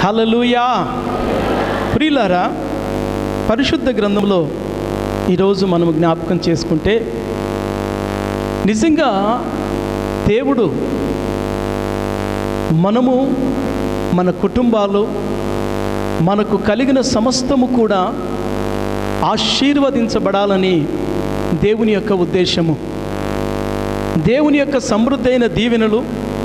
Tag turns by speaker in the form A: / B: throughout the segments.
A: హల్లెలూయా. ప్రియులారా, పరిశుద్ధ గ్రంథంలో ఈరోజు మనము జ్ఞాపకం చేసుకుంటే నిజంగా దేవుడు మనము, మన కుటుంబాలు, మనకు కలిగిన సమస్తము కూడా ఆశీర్వదించబడాలని దేవుని యొక్క ఉద్దేశము. దేవుని యొక్క సమృద్ధైన దీవెనలు,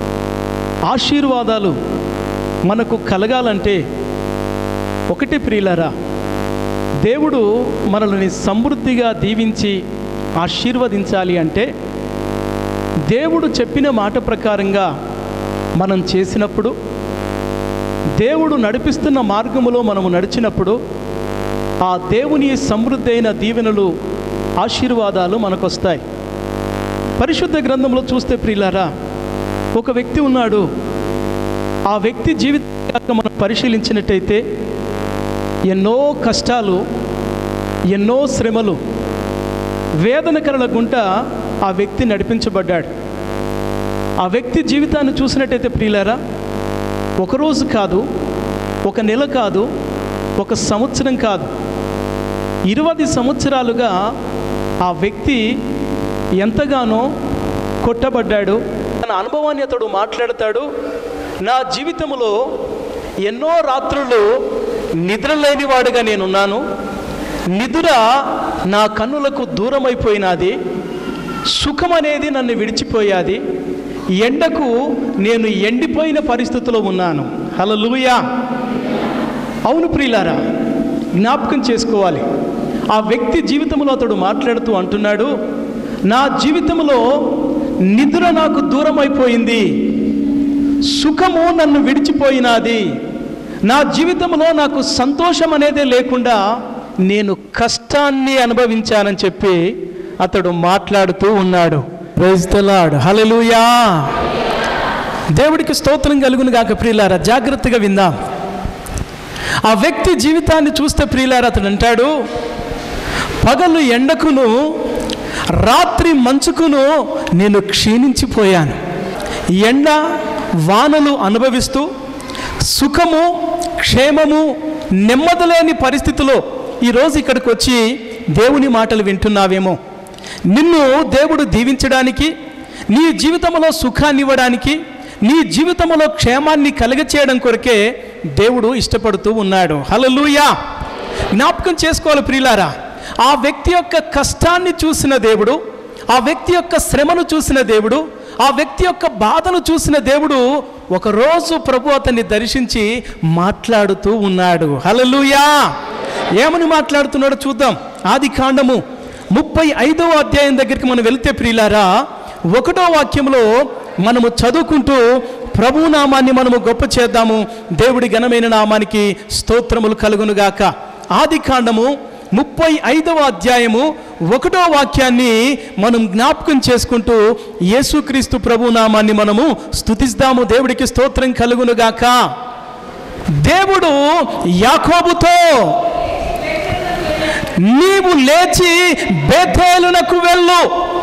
A: ఆశీర్వాదాలు మనకు కలగాలంటే ఒకటి ప్రియులారా, దేవుడు మనల్ని సమృద్ధిగా దీవించి ఆశీర్వదించాలి అంటే దేవుడు చెప్పిన మాట ప్రకారంగా మనం చేసినప్పుడు, దేవుడు నడిపిస్తున్న మార్గములో మనము నడిచినప్పుడు ఆ దేవుని సమృద్ధైన దీవెనలు, ఆశీర్వాదాలు మనకు వస్తాయి. పరిశుద్ధ గ్రంథంలో చూస్తే ప్రియులారా, ఒక వ్యక్తి ఉన్నాడు. ఆ వ్యక్తి జీవితాన్ని మనం పరిశీలించినట్టయితే ఎన్నో కష్టాలు, ఎన్నో శ్రమలు, వేదనకరల గుంట ఆ వ్యక్తి నడిపించబడ్డాడు. ఆ వ్యక్తి జీవితాన్ని చూసినట్టయితే ప్రియులారా, ఒకరోజు కాదు, ఒక నెల కాదు, ఒక సంవత్సరం కాదు, 20 సంవత్సరాలుగా ఆ వ్యక్తి ఎంతగానో కొట్టబడ్డాడు. తన అనుభవాన్ని అతడు మాట్లాడతాడు. నా జీవితంలో ఎన్నో రాత్రులు నిద్రలేనివాడుగా నేనున్నాను. నిద్ర నా కన్నులకు దూరమైపోయినది. సుఖం అనేది నన్ను విడిచిపోయాది. ఎండకు నేను ఎండిపోయిన పరిస్థితిలో ఉన్నాను. హల్లెలూయా. అవును ప్రియులారా, జ్ఞాపకం చేసుకోవాలి. ఆ వ్యక్తి జీవితంలో అతడు మాట్లాడుతూ అంటున్నాడు, నా జీవితంలో నిద్ర నాకు దూరం అయిపోయింది, సుఖము నన్ను విడిచిపోయినది, నా జీవితంలో నాకు సంతోషం అనేదే లేకుండా నేను కష్టాన్ని అనుభవించానని చెప్పి అతడు మాట్లాడుతూ ఉన్నాడు. Praise the lord. హల్లెలూయా. దేవుడికి స్తోత్రం కలుగును గాక. ప్రియులారా, జాగ్రత్తగా విందాం. ఆ వ్యక్తి జీవితాన్ని చూస్తే ప్రియులారా, అతడు అంటాడు, పగలు ఎండకును రాత్రి మంచుకును నేను క్షీణించిపోయాను. ఎండ వానలు అనుభవిస్తూ సుఖము, క్షేమము, నెమ్మదిలేని పరిస్థితిలో ఈరోజు ఇక్కడికి వచ్చి దేవుని మాటలు వింటున్నావేమో. నిన్ను దేవుడు దీవించడానికి, నీ జీవితంలో సుఖాన్ని ఇవ్వడానికి, నీ జీవితంలో క్షేమాన్ని కలుగచేయడం కొరకే దేవుడు ఇష్టపడుతూ ఉన్నాడు. హల్లెలూయా. జ్ఞాపకం చేసుకోవాలి ప్రియులారా, ఆ వ్యక్తి యొక్క కష్టాన్ని చూసిన దేవుడు, ఆ వ్యక్తి యొక్క శ్రమను చూసిన దేవుడు, ఆ వ్యక్తి యొక్క బాధను చూసిన దేవుడు ఒకరోజు ప్రభు అతన్ని దర్శించి మాట్లాడుతూ ఉన్నాడు. హల్లెలూయా. ఏమని మాట్లాడుతున్నాడో చూద్దాం. ఆదికాండము 35వ అధ్యాయం దగ్గరికి మనం వెళితే ప్రియులారా, 1వ వాక్యంలో మనము చదువుకుంటూ ప్రభు నామాన్ని మనము గొప్ప చేద్దాము. దేవుడి ఘనమైన నామానికి స్తోత్రములు కలుగునుగాక. ఆదికాండము 35వ అధ్యాయము 1వ వాక్యాన్ని మనం జ్ఞాపకం చేసుకుంటూ యేసుక్రీస్తు ప్రభు నామాన్ని మనము స్తుతిస్తాము. దేవుడికి స్తోత్రం కలుగునుగాక. దేవుడు యాకోబుతో, నీవు లేచి బేతేలునకు వెళ్ళు.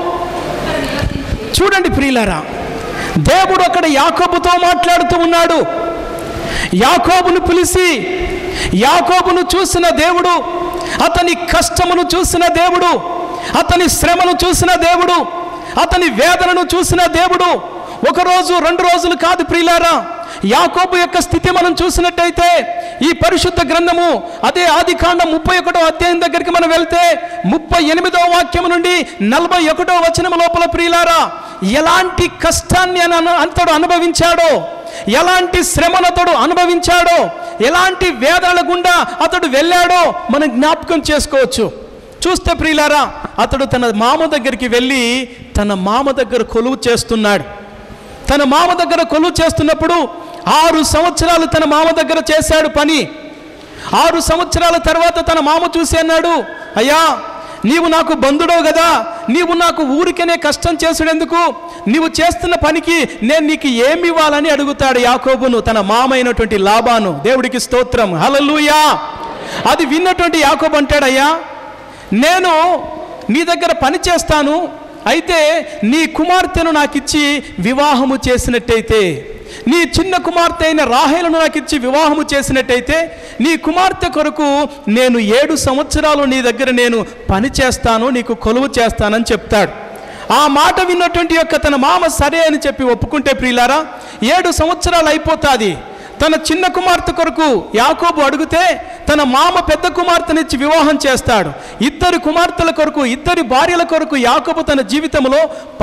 A: చూడండి ప్రియులారా, దేవుడు అక్కడ యాకోబుతో మాట్లాడుతూ ఉన్నాడు. యాకోబును పిలిచి, యాకోబును చూసిన దేవుడు, అతని కష్టమును చూసిన దేవుడు, అతని శ్రమను చూసిన దేవుడు, అతని వేదనను చూసిన దేవుడు, ఒకరోజు 2 రోజులు కాదు ప్రియులారా. యాకోబు యొక్క స్థితి మనం చూసినట్టయితే ఈ పరిశుద్ధ గ్రంథము అదే ఆదికాండం 31వ అధ్యాయం దగ్గరికి మనం వెళ్తే 38వ వాక్యం నుండి 41వ వచనం లోపల ప్రియులారా, ఎలాంటి కష్టాన్ని అతడు అనుభవించాడో, ఎలాంటి శ్రమను అతడు అనుభవించాడో, ఎలాంటి వేదనల గుండా అతడు వెళ్ళాడో మనం జ్ఞాపకం చేసుకోవచ్చు. చూస్తే ప్రియులారా, అతడు తన మామ దగ్గరికి వెళ్ళి తన మామ దగ్గర కొలువు చేస్తున్నాడు. తన మామ దగ్గర కొలువు చేస్తున్నప్పుడు 6 సంవత్సరాలు తన మామ దగ్గర చేశాడు పని. 6 సంవత్సరాల తర్వాత తన మామ చూసి అన్నాడు, అయ్యా నీవు నాకు బంధుడవు కదా, నీవు నాకు ఊరికనే కష్టం చేసుడెందుకు, నీవు చేస్తున్న పనికి నేను నీకు ఏమి ఇవ్వాలని అడుగుతాడు యాకోబును, తన మామ అయినటువంటి లాబాను. దేవుడికి స్తోత్రం. హల్లెలూయా. అది విన్నటువంటి యాకోబు అంటాడు, అయ్యా నేను నీ దగ్గర పని చేస్తాను, అయితే నీ కుమార్తెను నాకిచ్చి వివాహము చేసినట్టయితే నీ చిన్న కుమార్తె అయిన రాహేలును నాకు ఇచ్చి వివాహము చేసినట్టయితే నీ కుమార్తె కొరకు నేను 7 సంవత్సరాలు నీ దగ్గర నేను పని చేస్తాను, నీకు కొలువు చేస్తానని చెప్తాడు. ఆ మాట విన్నటువంటి యొక్క తన మామ సరే అని చెప్పి ఒప్పుకుంటే ప్రియులారా 7 సంవత్సరాలు అయిపోతుంది. తన చిన్న కుమార్తె కొరకు యాకోబు అడిగితే తన మామ పెద్ద కుమార్తెనిచ్చి వివాహం చేస్తాడు. 2 కుమార్తెల కొరకు 2 భార్యల కొరకు యాకోబు తన జీవితంలో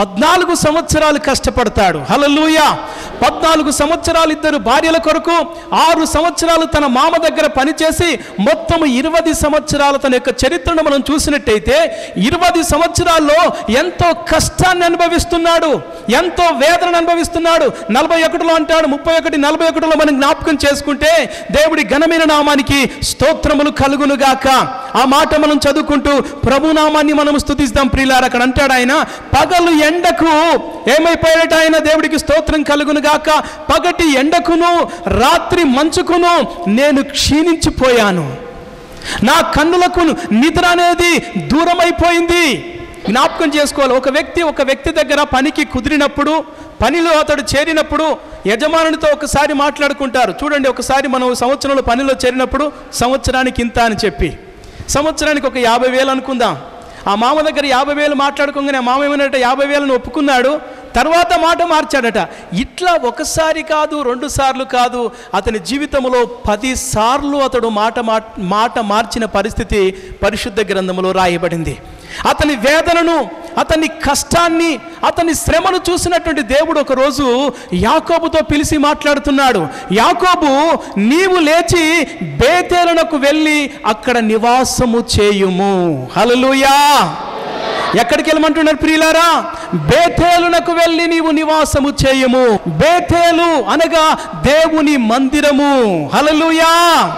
A: 14 సంవత్సరాలు కష్టపడతాడు. హల్లెలూయా. 14 సంవత్సరాలు 2 భార్యల కొరకు, 6 సంవత్సరాలు తన మామ దగ్గర పనిచేసి మొత్తం 20 సంవత్సరాలు తన యొక్క చరిత్రను మనం చూసినట్టయితే 20 సంవత్సరాల్లో ఎంతో కష్టాన్ని అనుభవిస్తున్నాడు, ఎంతో వేదన అనుభవిస్తున్నాడు. 41లో అంటాడు, 31, 41లో మనం జ్ఞాపకం చేసుకుంటే దేవుడి ఘనమైన నామానికి స్తోత్రములు కలుగునుగాక. ఆ మాట మనం చదువుకుంటూ ప్రభు నామాన్ని మనం స్తుతిస్తాం ప్రియులారా. అక్కడ అంటాడు ఆయన, పగలు ఎండకు ఏమైపోయాడట ఆయన, దేవుడికి స్తోత్రం కలుగునుగాక, పగటి ఎండకును రాత్రి మంచుకును నేను క్షీణించిపోయాను, నా కన్నులకు నిద్ర అనేది దూరమైపోయింది. జ్ఞాపకం చేసుకోవాలి, ఒక వ్యక్తి దగ్గర పనికి కుదిరినప్పుడు, పనిలో అతడు చేరినప్పుడు యజమానునితో ఒకసారి మాట్లాడుకుంటారు. చూడండి, ఒకసారి మనం సంవత్సరంలో పనిలో చేరినప్పుడు సంవత్సరానికి ఇంత అని చెప్పి, సంవత్సరానికి ఒక 50,000 అనుకుందాం. ఆ మామ దగ్గర 50,000 మాట్లాడుకోగానే ఆ మామ ఏమన్నట 50,000 ఒప్పుకున్నాడు. తర్వాత మాట మార్చాడట. ఇట్లా ఒకసారి కాదు, 2 సార్లు కాదు, అతని జీవితంలో 10 సార్లు అతడు మాట మార్చిన పరిస్థితి పరిశుద్ధ గ్రంథంలో రాయబడింది. అతని వేదనను, అతని కష్టాన్ని, అతని శ్రమను చూసినటువంటి దేవుడు ఒకరోజు యాకోబుతో పిలిచి మాట్లాడుతున్నాడు. యాకోబు, నీవు లేచి బేతేలునకు వెళ్ళి అక్కడ నివాసము చేయుము. హల్లెలూయా. ఎక్కడికి వెళ్ళమంటున్నారు ప్రియులారా? బేతేలునకు వెళ్ళి నీవు నివాసము చేయము. బేతేలు అనగా దేవుని మందిరము. హల్లెలూయా.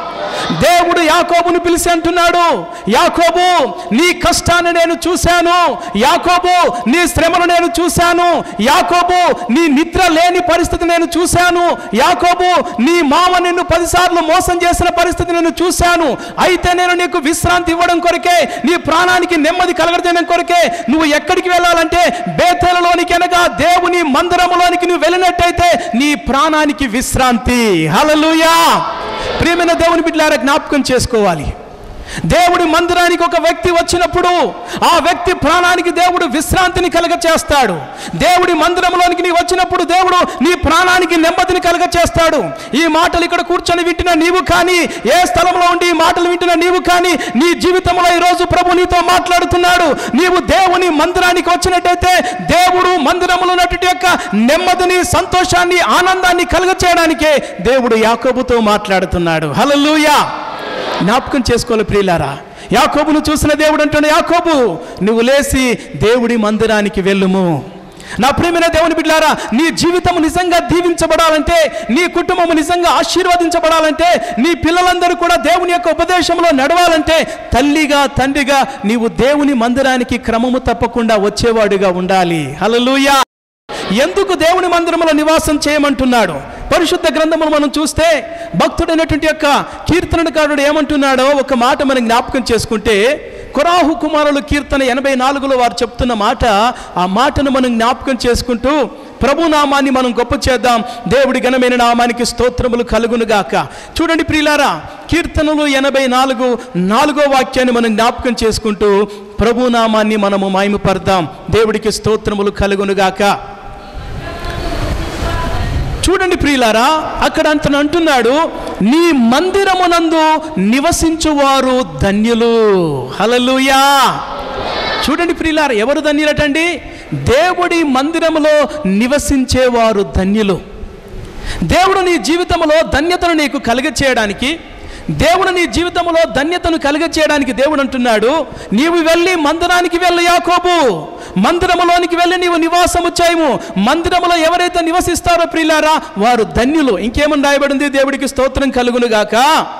A: దేవుడు యాకోబును పిలిచి అంటున్నాడు, యాకోబు, నీ కష్టాన్ని నేను చూశాను, యాకోబు నీ శ్రమను నేను చూశాను, యాకోబు నీ నిద్ర లేని పరిస్థితి నేను చూశాను, యాకోబు నీ మామ నిన్ను 10 సార్లు మోసం చేసిన పరిస్థితి నేను చూశాను. అయితే నేను నీకు విశ్రాంతి ఇవ్వడం కొరకే, నీ ప్రాణానికి నెమ్మది కలగడం కొరకే నువ్వు ఎక్కడికి వెళ్ళాలంటే బేతేలులోనికి, అనగా దేవుని మందిరములోనికి నువ్వు వెళ్ళినట్టయితే నీ ప్రాణానికి విశ్రాంతి. హల్లెలూయా. ప్రియమైన దేవుని బిడ్డలారా, జ్ఞాపకం చేసుకోవాలి, దేవుడి మందిరానికి ఒక వ్యక్తి వచ్చినప్పుడు ఆ వ్యక్తి ప్రాణానికి దేవుడు విశ్రాంతిని కలుగ చేస్తాడు. దేవుడి మందిరంలోనికి నీ వచ్చినప్పుడు దేవుడు నీ ప్రాణానికి నెమ్మదిని కలుగ చేస్తాడు. ఈ మాటలు ఇక్కడ కూర్చొని వింటున్న నీవు కానీ, ఏ స్థలంలో ఉండి ఈ మాటలు వింటున్న నీవు కానీ, నీ జీవితంలో ఈరోజు ప్రభు నీతో మాట్లాడుతున్నాడు. నీవు దేవుని మందిరానికి వచ్చినట్టయితే దేవుడు మందిరంలో ఉన్నటువంటి యొక్క నెమ్మదిని, సంతోషాన్ని, ఆనందాన్ని కలుగ చేయడానికే దేవుడు యాకోబుతో మాట్లాడుతున్నాడు. హల్లెలూయా. జ్ఞాపకం చేసుకోవాలి ప్రియులారా, యాకోబును చూసిన దేవుడు అంటున్నాడు, యాకోబు నువ్వు లేచి దేవుడి మందిరానికి వెళ్ళుము. నా ప్రియమైన దేవుని బిడ్డలారా, నీ జీవితం నిజంగా దీవించబడాలంటే, నీ కుటుంబం నిజంగా ఆశీర్వదించబడాలంటే, నీ పిల్లలందరూ కూడా దేవుని యొక్క ఉపదేశంలో నడవాలంటే, తల్లిగా తండ్రిగా నీవు దేవుని మందిరానికి క్రమము తప్పకుండా వచ్చేవాడుగా ఉండాలి. హల్లెలూయా. ఎందుకు దేవుని మందిరంలో నివాసం చేయమంటున్నాడు? పరిశుద్ధ గ్రంథమును మనం చూస్తే భక్తుడైనటువంటి యొక్క కీర్తనకారుడు ఏమంటున్నాడో ఒక మాట మనం జ్ఞాపకం చేసుకుంటే, కొరాహు కుమారులు కీర్తన 84లో వారు చెప్తున్న మాట, ఆ మాటను మనం జ్ఞాపకం చేసుకుంటూ ప్రభు నామాన్ని మనం గొప్ప చేద్దాం. దేవుడి ఘనమైన నామానికి స్తోత్రములు కలుగునుగాక. చూడండి ప్రియులారా, కీర్తనలు 84 4వ వాక్యాన్ని మనం జ్ఞాపకం చేసుకుంటూ ప్రభు నామాన్ని మనము మహిమపడదాం. దేవుడికి స్తోత్రములు కలుగునుగాక. చూడండి ప్రియులారా, అక్కడ అంటున్నాడు, నీ మందిరమునందు నివసించువారు ధన్యులు. హల్లెలూయా. చూడండి ప్రియులారా, ఎవరు ధన్యులటండి? దేవుడి మందిరములో నివసించేవారు ధన్యులు. దేవుడు నీ జీవితంలో ధన్యతను నీకు కలుగ చేయడానికి, దేవుడు నీ జీవితంలో ధన్యతను కలుగ చేయడానికి దేవుడు అంటున్నాడు, నీవు వెళ్ళి మందిరానికి వెళ్ళు యాకోబు, మందిరములోనికి వెళ్ళి నీవు నివాసము చేయము. మందిరములో ఎవరైతే నివసిస్తారో ప్రియులారా వారు ధన్యులు. ఇంకేమని రాయబడింది? దేవుడికి స్తోత్రం కలుగునుగాక.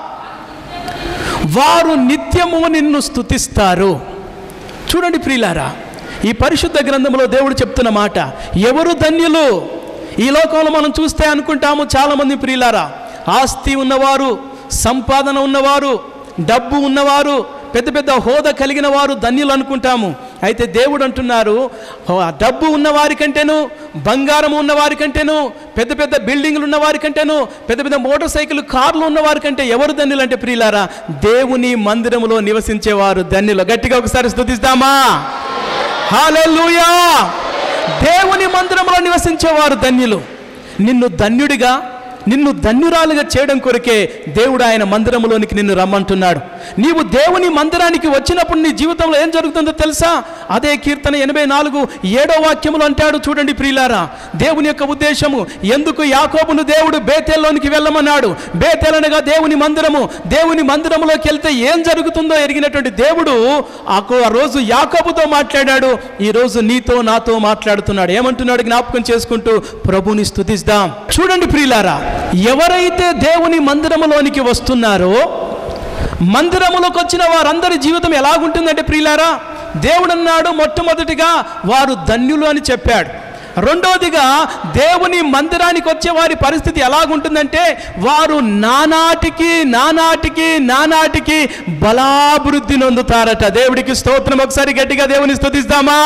A: వారు నిత్యము నిన్ను స్తుతిస్తారు. చూడండి ప్రియులారా, ఈ పరిశుద్ధ గ్రంథంలో దేవుడు చెప్తున్న మాట, ఎవరు ధన్యులు? ఈ లోకంలో మనం చూస్తే అనుకుంటాము చాలామంది ప్రియులారా, ఆస్తి ఉన్నవారు, సంపాదన ఉన్నవారు, డబ్బు ఉన్నవారు, పెద్ద పెద్ద హోదా కలిగిన వారు ధన్యులు అనుకుంటాము. అయితే దేవుడు అంటున్నారు, డబ్బు ఉన్నవారి కంటేను, బంగారం ఉన్నవారి కంటేను, పెద్ద పెద్ద బిల్డింగ్లు ఉన్నవారి కంటేను, పెద్ద పెద్ద మోటార్ సైకిల్ కార్లు ఉన్నవారి కంటే ఎవరు ధన్యులు అంటే ప్రియులారా, దేవుని మందిరములో నివసించేవారు ధన్యులు. గట్టిగా ఒకసారి స్తుతిస్తామా? హల్లెలూయా! దేవుని మందిరంలో నివసించేవారు ధన్యులు. నిన్ను ధన్యుడిగా, నిన్ను ధన్యురాలుగా చేయడం కొరకే దేవుడు ఆయన మందిరంలోనికి నిన్ను రమ్మంటున్నాడు. నీవు దేవుని మందిరానికి వచ్చినప్పుడు నీ జీవితంలో ఏం జరుగుతుందో తెలుసా? అదే కీర్తన 84:7 అంటాడు. చూడండి ప్రియులారా, దేవుని యొక్క ఉద్దేశము, ఎందుకు యాకోబును దేవుడు బేతేల్లోనికి వెళ్ళమన్నాడు? బేతేల్ అనగా దేవుని మందిరము. దేవుని మందిరంలోకి వెళ్తే ఏం జరుగుతుందో ఎరిగినటువంటి దేవుడు ఆ రోజు యాకోబుతో మాట్లాడాడు, ఈరోజు నీతో నాతో మాట్లాడుతున్నాడు. ఏమంటున్నాడు జ్ఞాపకం చేసుకుంటూ ప్రభుని స్తుతిద్దాం. చూడండి ప్రియులారా, ఎవరైతే దేవుని మందిరములోనికి వస్తున్నారో, మందిరములోకి వచ్చిన వారందరి జీవితం ఎలాగుంటుందంటే ప్రియులారా, దేవుడు అన్నాడు మొట్టమొదటిగా వారు ధన్యులు అని చెప్పాడు. రెండవదిగా దేవుని మందిరానికి వచ్చే వారి పరిస్థితి ఎలాగుంటుందంటే వారు నానాటికి నానాటికి నానాటికి బలాభివృద్ధి నొందుతారట. దేవుడికి స్తోత్రం. ఒకసారి గట్టిగా దేవుని స్తుతిద్దామా?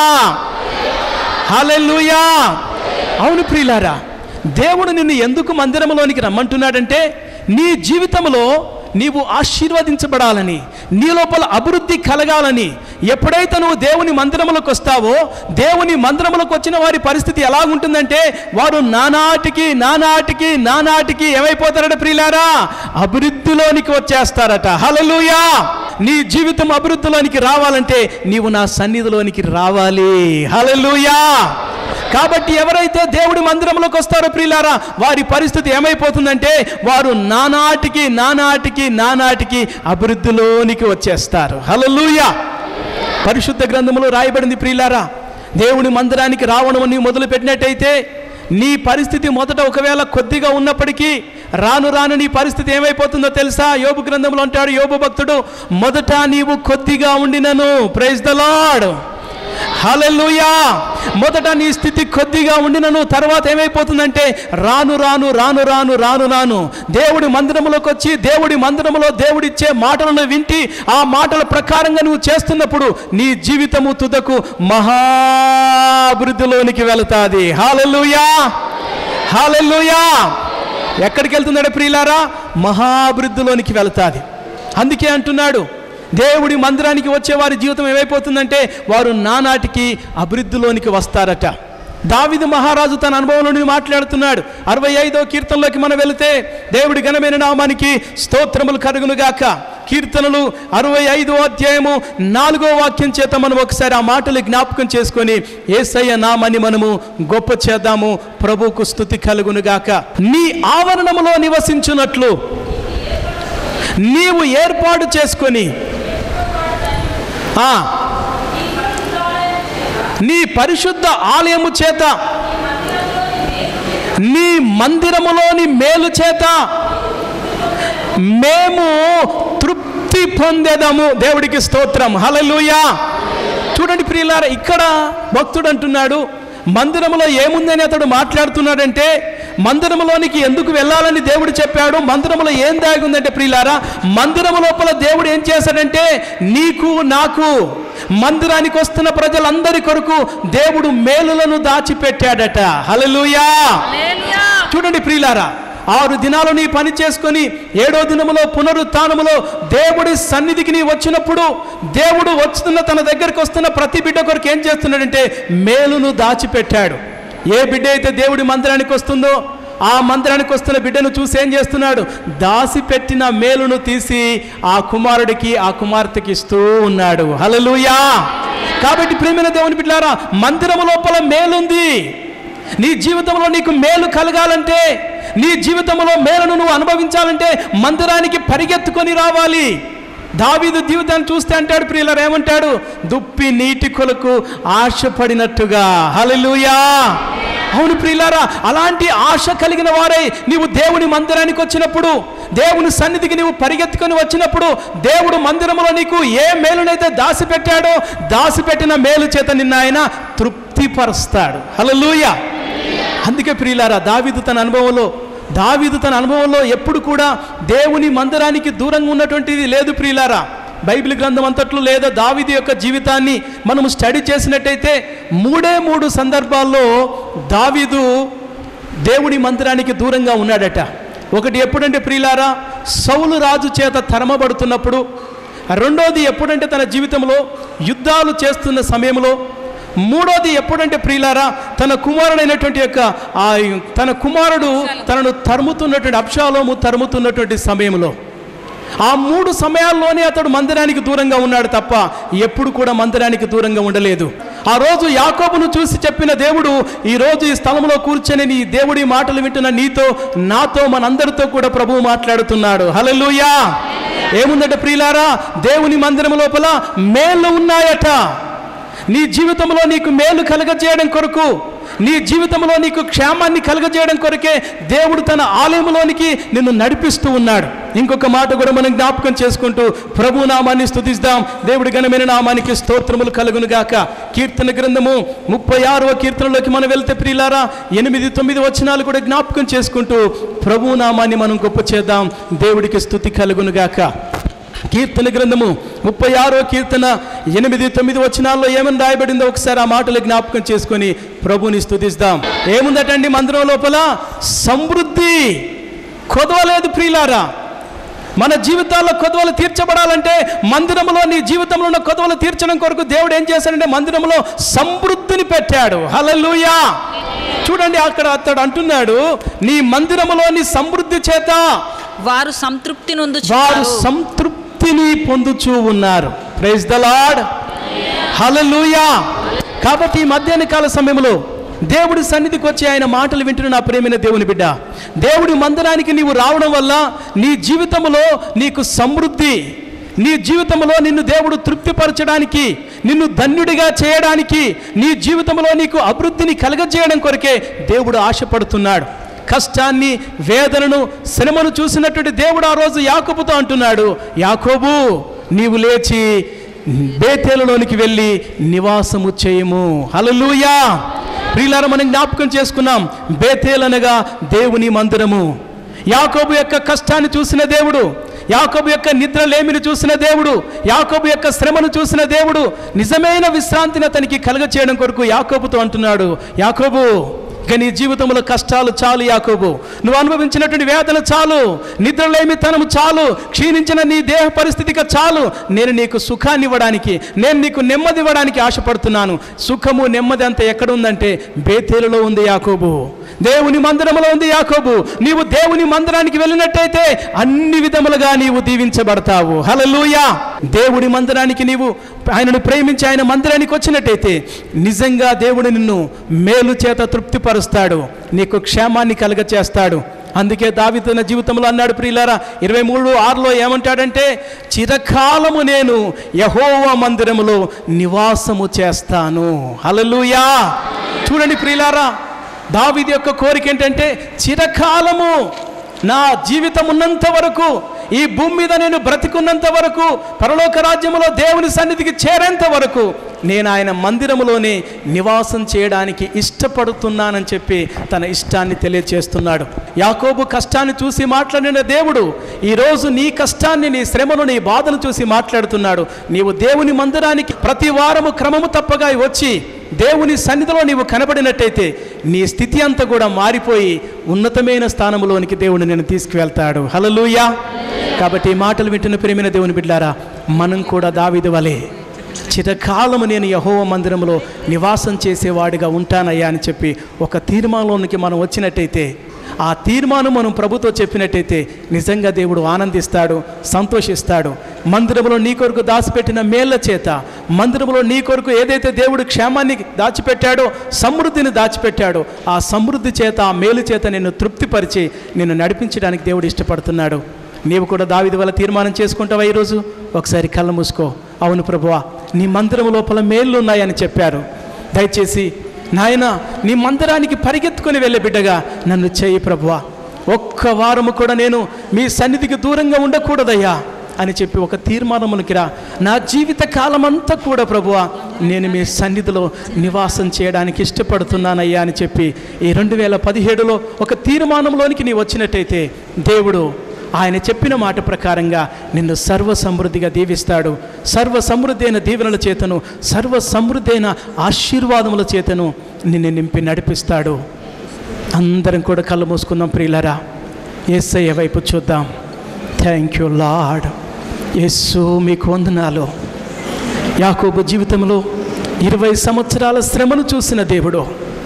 A: హల్లెలూయా! అవును ప్రియులారా, దేవుడు నిన్ను ఎందుకు మందిరంలోనికి రమ్మంటున్నాడంటే నీ జీవితంలో నీవు ఆశీర్వదించబడాలని, నీ లోపల అభివృద్ధి కలగాలని. ఎప్పుడైతే నువ్వు దేవుని మందిరములకు వస్తావో, దేవుని మందిరములకు వచ్చిన వారి పరిస్థితి ఎలాగుంటుందంటే వారు నానాటికి నానాటికి నానాటికి ఏమైపోతారట ప్రియులారా? అభివృద్ధిలోనికి వచ్చేస్తారట. హల్లెలూయా! నీ జీవితం అభివృద్ధిలోనికి రావాలంటే నీవు నా సన్నిధిలోనికి రావాలి. హల్లెలూయా! కాబట్టి ఎవరైతే దేవుడి మందిరంలోకి వస్తారో ప్రియులారా, వారి పరిస్థితి ఏమైపోతుందంటే వారు నానాటికి నానాటికి నానాటికి అభివృద్ధిలోనికి వచ్చేస్తారు. హల్లెలూయా! పరిశుద్ధ గ్రంథములో రాయబడింది ప్రియులారా, దేవుడి మందిరానికి రావడం నీవు మొదలు పెట్టినట్టయితే నీ పరిస్థితి మొదట ఒకవేళ కొద్దిగా ఉన్నప్పటికీ రాను రాను నీ పరిస్థితి ఏమైపోతుందో తెలుసా? యోబు గ్రంథంలో అంటాడు యోబు భక్తుడు, మొదట నీవు కొద్దిగా ఉండినను. Praise the lord. హల్లెలూయా! మొదట నీ స్థితి కొద్దిగా ఉండినను, తర్వాత ఏమైపోతుందంటే రాను రాను రాను రాను రాను రాను దేవుడి మందిరంలోకి వచ్చి దేవుడి మందిరంలో దేవుడిచ్చే మాటలను వింటి ఆ మాటల ప్రకారంగా నువ్వు చేస్తున్నప్పుడు నీ జీవితము తుదకు మహాభివృద్ధిలోనికి వెళుతుంది. హల్లెలూయా! హల్లెలూయా! ఎక్కడికి వెళ్తున్నాడు ప్రియులారా? మహాభివృద్ధిలోనికి వెళుతుంది. అందుకే అంటున్నాడు, దేవుడి మందిరానికి వచ్చే వారి జీవితం ఏమైపోతుందంటే వారు నానాటికి అభివృద్ధిలోనికి వస్తారట. దావీదు మహారాజు తన అనుభవంలో నుండి మాట్లాడుతున్నాడు. 65వ కీర్తనలోకి మనం వెళితే, దేవుడి ఘనమైన నామానికి స్తోత్రములు కలుగునుగాక. కీర్తనలు 65వ అధ్యాయము 4వ వాక్యం చేత మనం ఒకసారి ఆ మాటలు జ్ఞాపకం చేసుకొని యేసయ్య నామాన్ని మనము గొప్ప చేద్దాము. ప్రభువుకు స్తుతి కలుగునుగాక. నీ ఆవరణములో నివసించున్నట్లు నీవు ఏర్పాటు చేసుకొని నీ పరిశుద్ధ ఆలయము చేత, నీ మందిరములోని మేలు చేత మేము తృప్తి పొందేదము. దేవుడికి స్తోత్రం. హల్లెలూయా! చూడండి ప్రియులారా, ఇక్కడ భక్తుడు అంటున్నాడు మందిరములో ఏముందని అతడు మాట్లాడుతున్నాడంటే, మందిరములోనికి ఎందుకు వెళ్ళాలని దేవుడు చెప్పాడు, మందిరములో ఏం దాగి ఉందంటే ప్రియులారా, మందిరము లోపల దేవుడు ఏం చేశాడంటే నీకు నాకు మందిరానికి వస్తున్న ప్రజలందరి కొరకు దేవుడు మేలులను దాచిపెట్టాడట. హల్లెలూయా! చూడండి ప్రియులారా, 6 దినాలు నీ పని చేసుకొని 7వ దినములో పునరుత్థానములో దేవుడి సన్నిధికి నీ వచ్చినప్పుడు దేవుడు వస్తున్న తన దగ్గరికి వస్తున్న ప్రతి బిడ్డ కొరకు ఏం చేస్తున్నాడంటే మేలును దాచిపెట్టాడు. ఏ బిడ్డ అయితే దేవుడి మందిరానికి వస్తుందో ఆ మందిరానికి వస్తున్న బిడ్డను చూసి ఏం చేస్తున్నాడు? దాచిపెట్టిన మేలును తీసి ఆ కుమారుడికి ఆ కుమార్తెకి ఇస్తూ ఉన్నాడు. హల్లెలూయా! కాబట్టి ప్రియమైన దేవుని బిడ్డలారా, మందిరము లోపల మేలుంది. నీ జీవితంలో నీకు మేలు కలగాలంటే, నీ జీవితంలో మేలును నువ్వు అనుభవించాలంటే మందిరానికి పరిగెత్తుకొని రావాలి. దావీదు జీవితాన్ని చూస్తే అంటాడు ప్రియులారా, ఏమంటాడు? దుప్పి నీటి కొరకు ఆశపడినట్టుగా. హల్లెలూయా! అవును ప్రియులారా, అలాంటి ఆశ కలిగిన వారై నీవు దేవుని మందిరానికి వచ్చినప్పుడు, దేవుని సన్నిధికి నీవు పరిగెత్తుకొని వచ్చినప్పుడు, దేవుడు మందిరంలో నీకు ఏ మేలునైతే దాచిపెట్టాడో దాచిపెట్టిన మేలు చేత నిన్న ఆయన తృప్తిపరుస్తాడు. హల్లెలూయా! అందుకే ప్రియులారా, దావీదు తన అనుభవంలో ఎప్పుడు కూడా దేవుని మందిరానికి దూరంగా ఉన్నటువంటిది లేదు ప్రియులారా. బైబిల్ గ్రంథం అంతట్లో లేదా దావీదు యొక్క జీవితాన్ని మనము స్టడీ చేసినట్టయితే 3 సందర్భాల్లో దావీదు దేవుని మందిరానికి దూరంగా ఉన్నాడట. ఒకటి ఎప్పుడంటే ప్రియులారా, సౌలు రాజు చేత తరమబడుతున్నప్పుడు. రెండోది ఎప్పుడంటే తన జీవితంలో యుద్ధాలు చేస్తున్న సమయంలో. మూడోది ఎప్పుడంటే ప్రియులారా, తన కుమారుడైనటువంటి తన కుమారుడు తనను తరుముతున్నటువంటి అబ్షాలోము తరుముతున్నటువంటి సమయంలో. ఆ 3 సమయాల్లోనే అతడు మందిరానికి దూరంగా ఉన్నాడు తప్ప ఎప్పుడు కూడా మందిరానికి దూరంగా ఉండలేదు. ఆ రోజు యాకోబును చూసి చెప్పిన దేవుడు ఈరోజు ఈ స్థలంలో కూర్చొని నీ దేవుడి మాటలు వింటున్న నీతో, నాతో, మనందరితో కూడా ప్రభువు మాట్లాడుతున్నాడు. హల్లెలూయా. ఏముందంటే ప్రియులారా, దేవుని మందిరం లోపల మేళ్ళు ఉన్నాయట. నీ జీవితంలో నీకు మేలు కలగజేయడం కొరకు, నీ జీవితంలో నీకు క్షేమాన్ని కలగజేయడం కొరకే దేవుడు తన ఆలయంలోనికి నిన్ను నడిపిస్తూ ఉన్నాడు. ఇంకొక మాట కూడా మనం జ్ఞాపకం చేసుకుంటూ ప్రభు నామాన్ని స్తుతిద్దాం. దేవుడి ఘనమైన నామానికి స్తోత్రములు కలుగును గాక. కీర్తన గ్రంథము 36వ కీర్తనలోకి మనం వెళ్తే ప్రియులారా, 8-9 వచనాలు కూడా జ్ఞాపకం చేసుకుంటూ ప్రభు నామాన్ని మనం గొప్ప చేద్దాం. దేవుడికి స్తుతి కలుగును గాక. కీర్తన గ్రంథము 36వ కీర్తన 8-9 వచనాల్లో ఏమని రాయబడిందో ఒకసారి ఆ మాటలు జ్ఞాపకం చేసుకొని ప్రభుని స్తుతిద్దాం. ఏముందటండి మందిరం లోపల? సమృద్ధి. కొదవలేదు ప్రియులారా. మన జీవితాల్లో కొదవలు తీర్చబడాలంటే మందిరంలో, నీ జీవితంలో ఉన్న కొదవలు తీర్చడం కొరకు దేవుడు ఏం చేశాడంటే మందిరంలో సమృద్ధిని పెట్టాడు. హల్లెలూయా. చూడండి, అక్కడ అతడు అంటున్నాడు, నీ మందిరములోని సమృద్ధి చేత
B: వారు సంతృప్తి
A: పొందుచూ ఉన్నారు. Praise the lord. హల్లెలూయా. కాబట్టి ఈ మధ్యాహ్న కాల సమయంలో దేవుడి సన్నిధికి వచ్చి ఆయన మాటలు వింటున్న నా ప్రియమైన దేవుని బిడ్డ, దేవుడి మందిరానికి నీవు రావడం వల్ల నీ జీవితంలో నీకు సమృద్ధి, నీ జీవితంలో నిన్ను దేవుడు తృప్తిపరచడానికి, నిన్ను ధన్యుడిగా చేయడానికి, నీ జీవితంలో నీకు అభివృద్ధిని కలగజేయడం కొరకే దేవుడు ఆశపడుతున్నాడు. కష్టాన్ని, వేదనను, శ్రమను చూసినటువంటి దేవుడు ఆ రోజు యాకోబుతో అంటున్నాడు, యాకోబు నీవు లేచి బేతేలులోనికి వెళ్ళి నివాసము చేయము. హల్లెలూయా. ప్రియులారా, మనం జ్ఞాపకం చేసుకున్నాం, బేతేలు అనగా దేవుని మందిరము. యాకోబు యొక్క కష్టాన్ని చూసిన దేవుడు, యాకోబు యొక్క నిద్రలేమిని చూసిన దేవుడు, యాకోబు యొక్క శ్రమను చూసిన దేవుడు నిజమైన విశ్రాంతిని అతనికి కలగచేయడం కొరకు యాకోబుతో అంటున్నాడు, యాకోబు ఇక నీ జీవితంలో కష్టాలు చాలు యాకోబు, నువ్వు అనుభవించినటువంటి వేదన చాలు, నిద్రలేమితనము చాలు, క్షీణించిన నీ దేహ పరిస్థితిగా చాలు. నేను నీకు సుఖాన్ని ఇవ్వడానికి, నేను నీకు నెమ్మది ఇవ్వడానికి ఆశపడుతున్నాను. సుఖము, నెమ్మది అంతా ఎక్కడ ఉందంటే బేతేలులో ఉంది యాకోబు, దేవుని మందిరంలో ఉంది యాకోబు. నీవు దేవుని మందిరానికి వెళ్ళినట్టయితే అన్ని విధములుగా నీవు దీవించబడతావు. హల్లెలూయా. దేవుడి మందిరానికి నీవు ఆయనను ప్రేమించి ఆయన మందిరానికి వచ్చినట్టయితే నిజంగా దేవుడు నిన్ను మేలు చేత తృప్తిపరుస్తాడు, నీకు క్షేమాన్ని కలుగచేస్తాడు. అందుకే దావీదు తన జీవితంలో అన్నాడు ప్రియులారా, 23:6లో ఏమంటాడంటే, చిరకాలము నేను యెహోవా మందిరములో నివాసము చేస్తాను. హల్లెలూయా. చూడండి ప్రియులారా, దావీదు యొక్క కోరిక ఏంటంటే, చిరకాలము, నా జీవితం ఉన్నంత వరకు, ఈ భూమి మీద నేను బ్రతికున్నంత వరకు, పరలోక రాజ్యములో దేవుని సన్నిధికి చేరేంత వరకు నేను ఆయన మందిరములోనే నివాసం చేయడానికి ఇష్టపడుతున్నానని చెప్పి తన ఇష్టాన్ని తెలియచేస్తున్నాడు. యాకోబు కష్టాన్ని చూసి మాట్లాడిన దేవుడు ఈరోజు నీ కష్టాన్ని, నీ శ్రమను, నీ బాధను చూసి మాట్లాడుతున్నాడు. నీవు దేవుని మందిరానికి ప్రతి వారము క్రమము తప్పగా వచ్చి దేవుని సన్నిధిలో నీవు కనబడినట్టయితే నీ స్థితి అంతా కూడా మారిపోయి ఉన్నతమైన స్థానంలోనికి దేవుడు నిన్ను తీసుకువెళ్తాడు. హల్లెలూయా. కాబట్టి ఈ మాటలు వింటున్న ప్రియమైన దేవుని బిడ్డలారా, మనం కూడా దావీదు వలె చిరకాలము నేను యెహోవా మందిరంలో నివాసం చేసేవాడిగా ఉంటానయ్యా అని చెప్పి ఒక తీర్మానంలోనికి మనం వచ్చినట్టయితే, ఆ తీర్మానం మనం ప్రభుతో చెప్పినట్టయితే నిజంగా దేవుడు ఆనందిస్తాడు, సంతోషిస్తాడు. మందిరంలో నీ కొరకు దాచిపెట్టిన మేళ్ల చేత, మందిరంలో నీ కొరకు ఏదైతే దేవుడు క్షేమాన్ని దాచిపెట్టాడో, సమృద్ధిని దాచిపెట్టాడో, ఆ సమృద్ధి చేత, ఆ మేలు చేత నిన్ను తృప్తిపరిచి నిన్ను నడిపించడానికి దేవుడు ఇష్టపడుతున్నాడు. నీవు కూడా దావీదు వల్ల తీర్మానం చేసుకుంటావా? ఈరోజు ఒకసారి కళ్ళు మూసుకో. అవును ప్రభువా, నీ మందిరం లోపల మేళ్ళు ఉన్నాయని చెప్పారు. దయచేసి నాయన, నీ మందిరానికి పరిగెత్తుకొని వెళ్ళే బిడ్డగా నన్ను చేయి ప్రభువా. ఒక్క వారము కూడా నేను మీ సన్నిధికి దూరంగా ఉండకూడదయ్యా అని చెప్పి ఒక తీర్మానమునికి రా. నా జీవిత కాలమంతా కూడా ప్రభువా నేను మీ సన్నిధిలో నివాసం చేయడానికి ఇష్టపడుతున్నానయ్యా అని చెప్పి ఈ 2017లో ఒక తీర్మానంలోనికి నీ వచ్చినట్టయితే దేవుడు ఆయన చెప్పిన మాట ప్రకారంగా నిన్ను సర్వ సమృద్ధిగా దీవిస్తాడు. సర్వ సమృద్ధి అయిన దీవెనల చేతను, సర్వ సమృద్ధి అయిన ఆశీర్వాదముల చేతను నిన్ను నింపి నడిపిస్తాడు. అందరం కూడా కళ్ళు మూసుకుందాం ప్రియులారా. యేసయ్య వైపు చూద్దాం. Thank you lord. యేసు మీకు వందనాలు. యాకోబు జీవితంలో 20 సంవత్సరాల శ్రమను చూసిన దేవుడు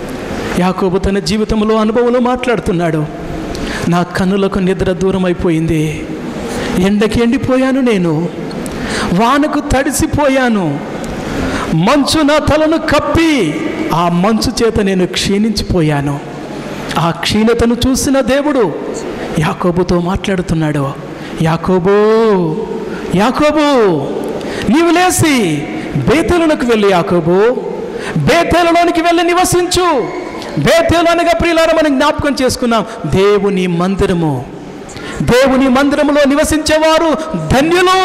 A: యాకోబు తన జీవితంలో అనుభవంలో మాట్లాడుతున్నాడు. నా కన్నులకు నిద్ర దూరం అయిపోయింది, ఎండకి ఎండిపోయాను, నేను వానకు తడిసిపోయాను, మంచు నా తలను కప్పి ఆ మంచు చేత నేను క్షీణించిపోయాను. ఆ క్షీణతను చూసిన దేవుడు యాకోబుతో మాట్లాడుతున్నాడు. యాకోబు, యాకోబు, నీవు లేసి బేతేలునకు వెళ్ళి, యాకోబు బేతేలులోనికి వెళ్ళి నివసించు. బేతేలు అనగా ప్రియులారా మనం జ్ఞాపకం చేసుకున్నాం, దేవుని మందిరము. దేవుని మందిరములో నివసించేవారు ధన్యులు,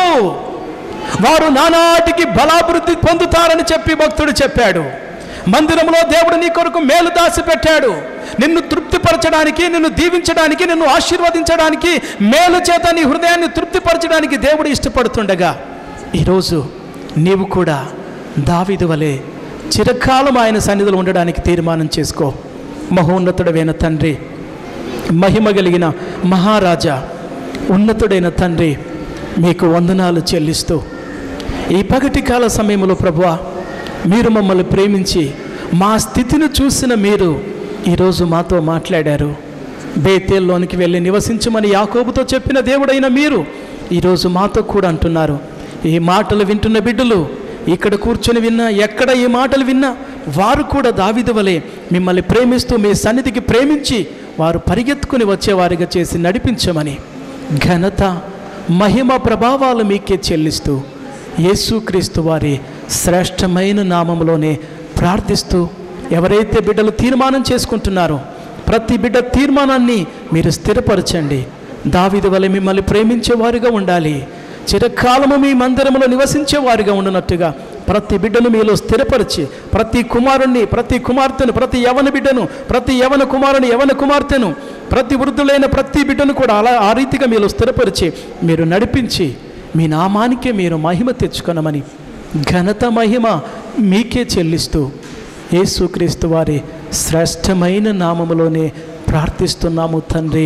A: వారు నానాటికి బలాభివృద్ధి పొందుతారని చెప్పి భక్తుడు చెప్పాడు. మందిరంలో దేవుడు నీ కొరకు మేలు దాచి పెట్టాడు. నిన్ను తృప్తిపరచడానికి, నిన్ను దీవించడానికి, నిన్ను ఆశీర్వదించడానికి, మేలు చేత నీ హృదయాన్ని తృప్తిపరచడానికి దేవుడు ఇష్టపడుతుండగా ఈరోజు నీవు కూడా దావీదు వలె చిరకాలం ఆయన సన్నిధిలో ఉండడానికి తీర్మానం చేసుకో. మహోన్నతుడైన తండ్రి, మహిమ కలిగిన మహారాజా, ఉన్నతుడైన తండ్రి, మీకు వందనాలు చెల్లిస్తూ ఈ పగటి కాల సమయంలో ప్రభువా, మీరు మమ్మల్ని ప్రేమించి మా స్థితిని చూసిన మీరు ఈరోజు మాతో మాట్లాడారు. బేతేల్లోనికి వెళ్ళి నివసించమని యాకోబుతో చెప్పిన దేవుడైన మీరు ఈరోజు మాతో కూడా అంటున్నారు. ఈ మాటలు వింటున్న బిడ్డలు ఇక్కడ కూర్చొని విన్నా, ఎక్కడ ఈ మాటలు విన్నా, వారు కూడా దావీదు వలె మిమ్మల్ని ప్రేమిస్తూ మీ సన్నిధికి ప్రేమించి వారు పరిగెత్తుకుని వచ్చేవారిగా చేసి నడిపించమని ఘనత, మహిమ, ప్రభావాలు మీకే చెల్లిస్తూ యేసుక్రీస్తు వారి శ్రేష్టమైన నామములోనే ప్రార్థిస్తూ, ఎవరైతే బిడ్డలు తీర్మానం చేసుకుంటున్నారో ప్రతి బిడ్డ తీర్మానాన్ని మీరు స్థిరపరచండి. దావీదు వలె మిమ్మల్ని ప్రేమించేవారుగా ఉండాలి, చిరకాలము మీ మందిరములో నివసించేవారుగా ఉండినట్టుగా ప్రతి బిడ్డను మీలో స్థిరపరిచి, ప్రతి కుమారుణ్ణి, ప్రతి కుమార్తెను, ప్రతి యవన బిడ్డను, ప్రతి యవన కుమారుని, యవన కుమార్తెను, ప్రతి వృద్ధులైన ప్రతి బిడ్డను కూడా ఆ రీతిగా మీలో స్థిరపరిచి మీరు నడిపించి మీ నామానికే మీరు మహిమ తెచ్చుకొనమని ఘనత, మహిమ మీకే చెల్లిస్తూ యేసుక్రీస్తు వారి శ్రేష్టమైన నామములోనే ప్రార్థిస్తున్నాము తండ్రి.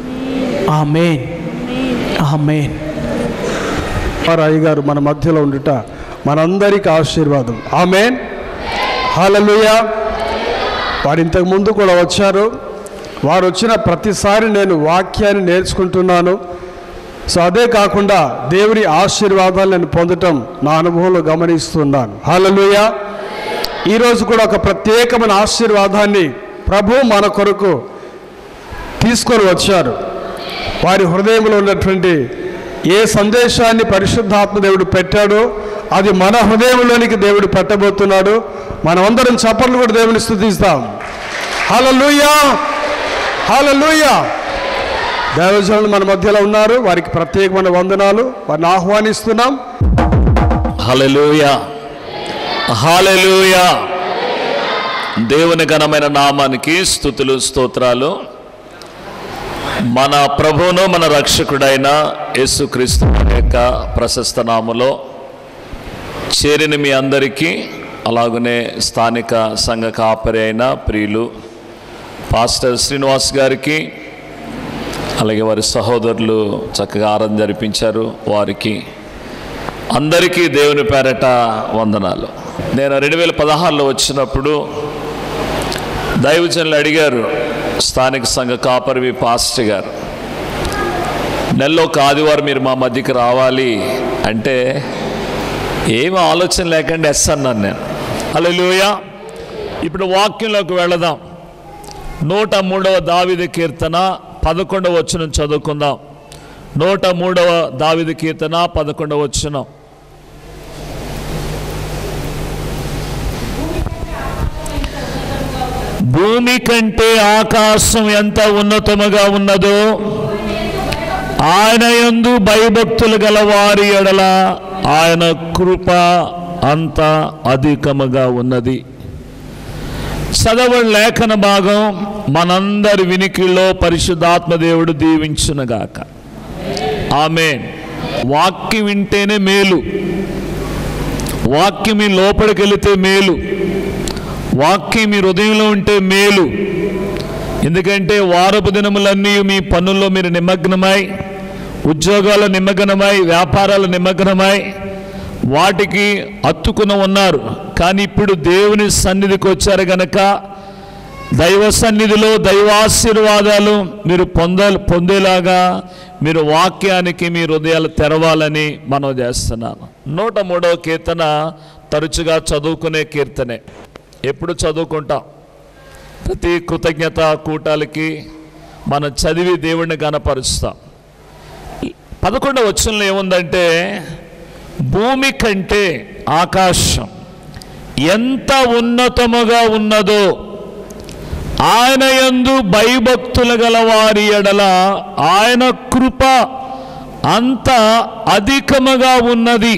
A: ఆమేన్, ఆమేన్.
C: రాయి గారు మన మధ్యలో ఉండుట మనందరికీ ఆశీర్వాదం. ఆమేన్, హల్లెలూయా. వారు ఇంతకు ముందు కూడా వచ్చారు. వారు వచ్చిన ప్రతిసారి నేను వాక్యాన్ని నేర్చుకుంటున్నాను. సో అదే కాకుండా దేవుని ఆశీర్వాదాలు నేను పొందటం నా అనుభవంలో గమనిస్తున్నాను. హల్లెలూయా. ఈరోజు కూడా ఒక ప్రత్యేకమైన ఆశీర్వాదాన్ని ప్రభు మన కొరకు తీసుకొని వచ్చారు. వారి హృదయంలో ఉన్నటువంటి ఏ సందేశాన్ని పరిశుద్ధాత్మ దేవుడు పెట్టాడో అది మన హృదయంలోనికి దేవుడు పెట్టబోతున్నాడు. మనమందరం చప్పట్లు కూడా దేవుని స్తుతిస్తాం. హల్లెలూయా, హల్లెలూయా. దైవజనులు మన మధ్యలో ఉన్నారు, వారికి ప్రత్యేకమైన వందనాలు, వారిని ఆహ్వానిస్తున్నాం.
D: హల్లెలూయా, హల్లెలూయా. దేవుని ఘనమైన నామానికి స్తుతులు, స్తోత్రాలు. మన ప్రభువును మన రక్షకుడైన యేసుక్రీస్తు యొక్క ప్రశస్త నామములో చేరిన మీ అందరికీ, అలాగనే స్థానిక సంఘ కాపరి అయిన ప్రియులు పాస్టర్ శ్రీనివాస్ గారికి, అలాగే వారి సహోదరులు చక్కగా ఆరాధన జరిపించారు, వారికి అందరికీ దేవుని పేరట వందనాలు. నేను 2016లో వచ్చినప్పుడు దైవజనులు అడిగారు, స్థానిక సంఘ కాపరి పాస్టర్ గారు, నెలలో ఒక ఆదివారం మీరు మా మధ్యకి రావాలి అంటే ఏమీ ఆలోచన లేకుండా ఎస్ అన్నాను నేను. హల్లెలూయా. ఇప్పుడు వాక్యంలోకి వెళదాం. 103వ దావీదు కీర్తన 11వ వచనం చదువుకుందాం. 103వ దావీదు కీర్తన 11వ వచనం. భూమి కంటే ఆకాశం ఎంత ఉన్నతముగా ఉన్నదో ఆయన యందు భయభక్తులు గల వారి ఎడల ఆయన కృప అంత అధికముగా ఉన్నది. చదవని లేఖన భాగం మనందరి వినికిల్లో పరిశుద్ధాత్మ దేవుడు దీవించునుగాక. ఆమేన్. వాక్యం వింటేనే మేలు, వాక్యం మీ లోపలికి వెళితే మేలు, వాక్యం మీ హృదయంలో ఉంటే మేలు. ఎందుకంటే వారపు దినములన్నీ మీ పనుల్లో మీరు నిమగ్నమై, ఉద్యోగాల నిమగ్నమై, వ్యాపారాల నిమగ్నమై వాటికి అత్తుకుని ఉన్నారు. కానీ ఇప్పుడు దేవుని సన్నిధికి వచ్చారు గనక దైవ సన్నిధిలో దైవాశీర్వాదాలు మీరు పొందేలాగా మీరు వాక్యానికి మీ హృదయాలు తెరవాలని మనం చేస్తున్నాను. 103వ కీర్తన తరచుగా చదువుకునే కీర్తనే. ఎప్పుడు చదువుకుంటాం? ప్రతి కృతజ్ఞత కూటాలకి మనం చదివి దేవుణ్ణి గణపరుస్తాం. 11వ వచనంలో ఏముందంటే, భూమి కంటే ఆకాశం ఎంత ఉన్నతముగా ఉన్నదో ఆయన యందు భయభక్తులు గల వారి ఎడల ఆయన కృప అంత అధికముగా ఉన్నది.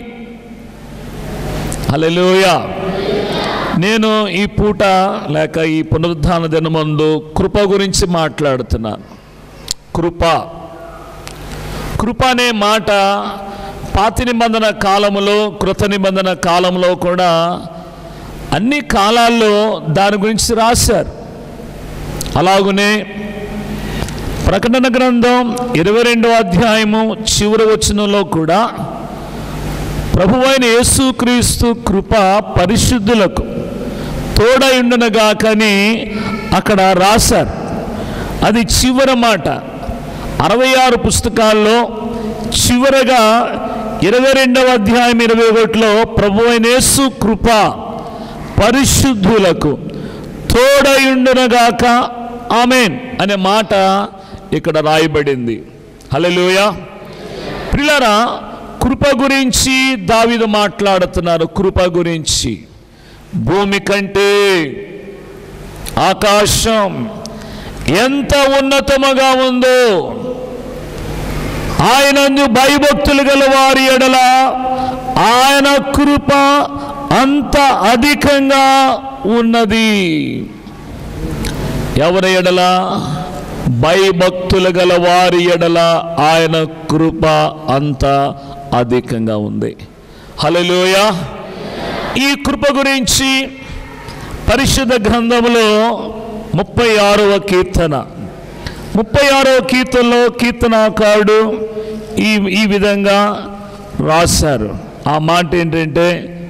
D: హల్లెలూయా. నేను ఈ పూట లేక ఈ పునరుద్ధాన దినమందు కృప గురించి మాట్లాడుతున్నాను. కృప అనే మాట పాత నిబంధన కాలంలో, కృత నిబంధన కాలంలో కూడా అన్ని కాలాల్లో దాని గురించి రాశారు. అలాగునే ప్రకటన గ్రంథం 22వ అధ్యాయము చివరి వచనంలో కూడా ప్రభువైన యేసుక్రీస్తు కృప పరిశుద్ధులకు తోడై ఉండునుగాకని అక్కడ రాశారు. అది చివరి మాట. 66 పుస్తకాల్లో చివరగా 22వ అధ్యాయం 21లో ప్రభువైన యేసు కృప పరిశుద్ధులకు తోడై ఉండునుగాక ఆమేన్ అనే మాట ఇక్కడ రాయబడింది. హల్లెలూయా. ప్రియులారా, కృప గురించి దావీదు మాట్లాడుతున్నారు. కృప గురించి భూమి కంటే ఆకాశం ఎంత ఉన్నతముగా ఉందో ఆయనందు భయభక్తులు గల వారి ఎడల ఆయన కృప అంత అధికంగా ఉన్నది. ఎవరి ఎడల? భయభక్తులు గల వారి ఎడల ఆయన కృప అంత అధికంగా ఉంది. హల్లెలూయా. ఈ కృప గురించి పరిశుద్ధ గ్రంథంలో 36వ కీర్తన 36వ కీర్తనలో కీర్తనాకారుడు ఈ విధంగా రాశారు. ఆ మాట ఏంటంటే